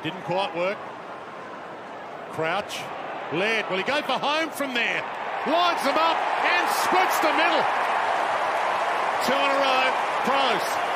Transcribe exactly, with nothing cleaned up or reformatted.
Didn't quite work. Crouch. Laird, will he go for home from there? Lines them up and splits the middle. Two in a row. Pros.